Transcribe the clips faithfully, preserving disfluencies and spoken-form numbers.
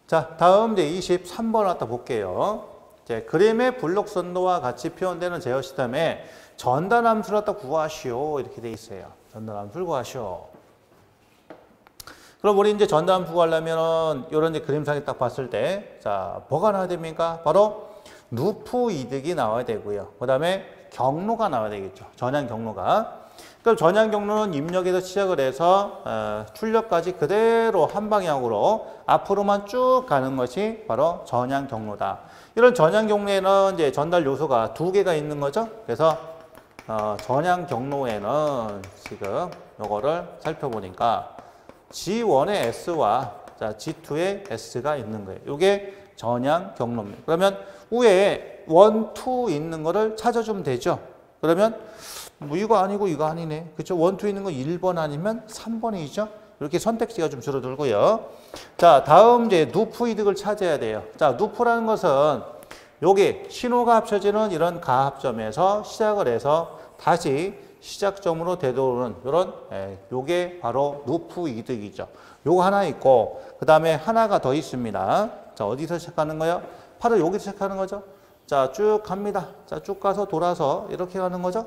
자, 다음 이제 이십삼 번 갖다 볼게요. 이제 그림의 블록선도와 같이 표현되는 제어 시스템에 전달함수를 갖다 구하시오. 이렇게 돼 있어요. 전달함수를 구하시오. 그럼 우리 이제 전달함수 구하려면은 이런 이제 그림상에 딱 봤을 때, 자, 뭐가 나와야 됩니까? 바로 루프 이득이 나와야 되고요. 그 다음에 경로가 나와야 되겠죠. 전향 경로가. 그럼 전향 경로는 입력에서 시작을 해서 어, 출력까지 그대로 한 방향으로 앞으로만 쭉 가는 것이 바로 전향 경로다. 이런 전향 경로에는 이제 전달 요소가 두 개가 있는 거죠. 그래서 어, 전향 경로에는 지금 요거를 살펴보니까 지 원의 S와 자, 지 투의 S가 있는 거예요. 이게 전향 경로입니다. 그러면 위에 일, 이 있는 거를 찾아주면 되죠. 그러면 뭐 이거 아니고 이거 아니네. 그렇죠? 일, 이 있는 거 일 번 아니면 삼 번이죠. 이렇게 선택지가 좀 줄어들고요. 자, 다음 이제 누프 이득을 찾아야 돼요. 자, 누프라는 것은 여기 신호가 합쳐지는 이런 가합점에서 시작을 해서 다시 시작점으로 되돌아오는 이런 예, 요게 바로 누프 이득이죠. 요거 하나 있고 그 다음에 하나가 더 있습니다. 자, 어디서 시작하는 거예요? 바로 여기서 시작하는 거죠. 자, 쭉 갑니다. 자, 쭉 가서 돌아서 이렇게 가는 거죠.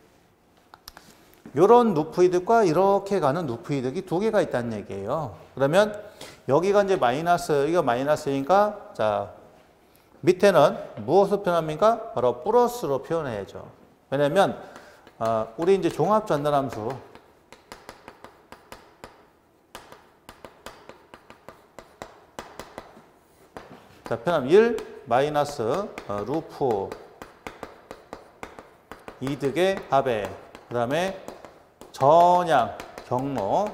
요런 누프 이득과 이렇게 가는 누프 이득이 두 개가 있다는 얘기예요. 그러면 여기가 이제 마이너스, 이거 마이너스니까 자, 밑에는 무엇으로 표현합니까? 바로 플러스로 표현해야죠. 왜냐면 어, 우리 이제 종합 전달함수 자, 표현하면 일 마이너스 어, 루프 이득의 합에 그 다음에 전향 경로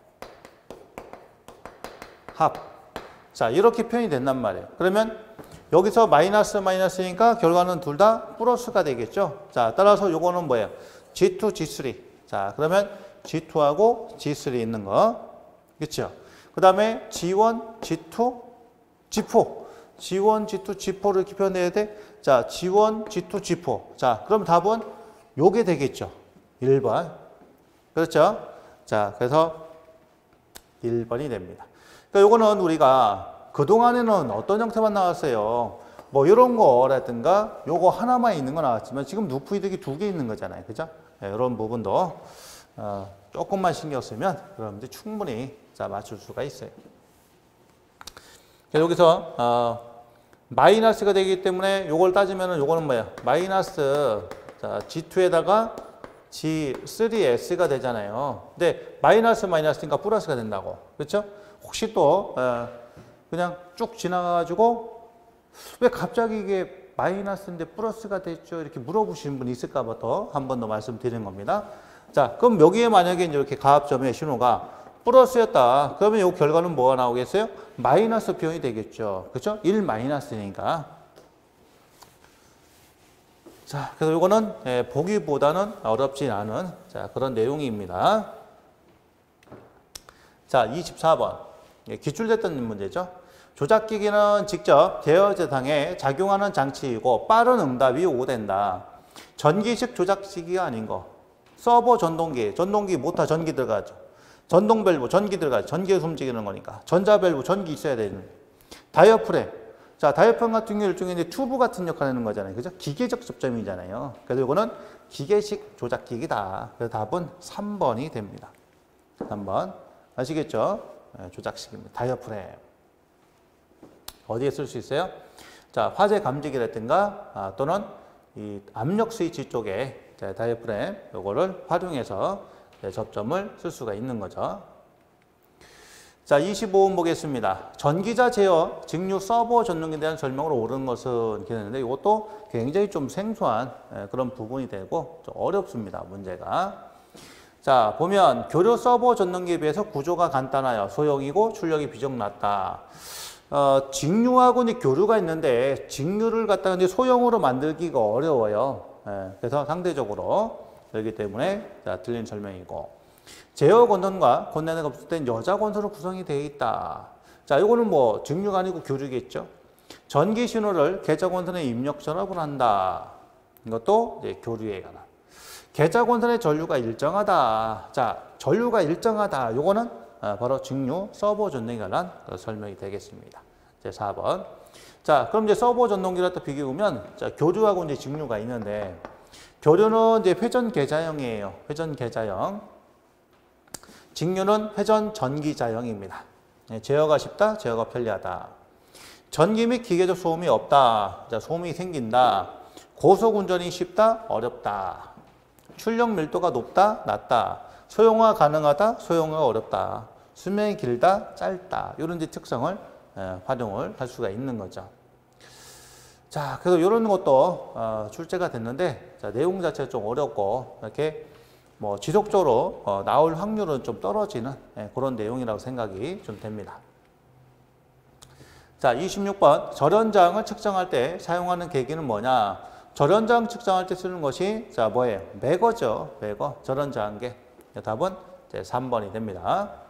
합. 자, 이렇게 표현이 된단 말이에요. 그러면 여기서 마이너스 마이너스니까 결과는 둘 다 플러스가 되겠죠. 자, 따라서 요거는 뭐예요? 지 투, 지 쓰리. 자, 그러면 지 투하고 지 쓰리 있는 거. 그렇죠? 그 다음에 지 원, 지 투, 지 포. 지 원, 지 투, 지 포를 이렇게 표현해야 돼. 자, 지 원, 지 투, 지 포. 자, 그럼 답은 요게 되겠죠. 일 번. 그렇죠? 자, 그래서 일 번이 됩니다. 그러니까 요거는 우리가 그동안에는 어떤 형태만 나왔어요. 뭐 이런 거라든가 요거 하나만 있는 거 나왔지만 지금 누프 이득이 두 개 있는 거잖아요. 그죠? 네, 이런 부분도 어, 조금만 신경 쓰면 그럼 이제 충분히 자, 맞출 수가 있어요. 여기서 어, 마이너스가 되기 때문에 요걸 따지면은 요거는 뭐야? 마이너스 자, 지 투에다가 지 쓰리 에스가 되잖아요. 근데 마이너스 마이너스니까 플러스가 된다고. 그렇죠? 혹시 또 어, 그냥 쭉 지나가가지고 왜 갑자기 이게 마이너스인데 플러스가 됐죠? 이렇게 물어보시는 분이 있을까 봐 더 한 번 더 말씀드리는 겁니다. 자, 그럼 여기에 만약에 이렇게 가합점의 신호가 플러스였다. 그러면 이 결과는 뭐가 나오겠어요? 마이너스 표현이 되겠죠. 그렇죠? 일 마이너스니까. 자, 그래서 이거는 예, 보기보다는 어렵진 않은 자, 그런 내용입니다. 자, 이십사 번. 예, 기출됐던 문제죠. 조작기기는 직접 제어 대상에 작용하는 장치이고 빠른 응답이 오된다. 전기식 조작기기가 아닌 거. 서버 전동기, 전동기 모터 전기 들어가죠. 전동 밸브 전기 들어가죠. 전기에서 움직이는 거니까. 전자 밸브 전기 있어야 되는. 다이어프램. 자, 다이어프램 같은 경우 일종의 이제 튜브 같은 역할을 하는 거잖아요. 그죠? 기계적 접점이잖아요. 그래서 이거는 기계식 조작기기다. 그래서 답은 삼 번이 됩니다. 삼 번. 아시겠죠? 네, 조작식입니다. 다이어프램. 어디에 쓸 수 있어요? 자, 화재 감지기라든가 아, 또는 이 압력 스위치 쪽에 자, 다이어프램 요거를 활용해서 네, 접점을 쓸 수가 있는 거죠. 자, 이십오 번 보겠습니다. 전기자 제어 직류 서버 전동기에 대한 설명을 옳은 것은 이렇게 되는데 이것도 굉장히 좀 생소한 예, 그런 부분이 되고 좀 어렵습니다. 문제가. 자, 보면 교류 서버 전동기에 비해서 구조가 간단하여 소형이고 출력이 비정 낮다. 어, 직류하고 이제 교류가 있는데 직류를 갖다가 이제 소형으로 만들기가 어려워요. 예, 그래서 상대적으로 그렇기 때문에 자, 틀린 설명이고. 제어 권선과 권한이 없을 땐 여자 권선으로 구성이 되어 있다. 자, 이거는 뭐 직류가 아니고 교류겠죠. 전기 신호를 계좌 권선에 입력 전압을 한다. 이것도 이제 교류에 관한. 계좌 권선의 전류가 일정하다. 자, 전류가 일정하다. 이거는 바로 직류 서버 전등에 관한 설명이 되겠습니다. 이제 사 번. 자, 그럼 이제 서버 전동기랑 또 비교해 보면 자, 교류하고 이제 직류가 있는데 교류는 이제 회전 계좌형이에요. 회전 계좌형. 직류는 회전 전기자형입니다. 네, 제어가 쉽다, 제어가 편리하다. 전기 및 기계적 소음이 없다. 자, 소음이 생긴다. 고속 운전이 쉽다, 어렵다. 출력 밀도가 높다, 낮다. 소형화 가능하다, 소형화 어렵다. 수명이 길다, 짧다. 이런 이제 특성을 에, 활용을 할 수가 있는 거죠. 자, 그래서 이런 것도 어, 출제가 됐는데 자, 내용 자체가 좀 어렵고 이렇게 뭐 지속적으로 어, 나올 확률은 좀 떨어지는 예, 그런 내용이라고 생각이 좀 됩니다. 자, 이십육 번 절연장을 측정할 때 사용하는 계기는 뭐냐? 절연장 측정할 때 쓰는 것이 자 뭐예요? 매거죠. 매거. 절연장계. 답은 이제 삼 번이 됩니다.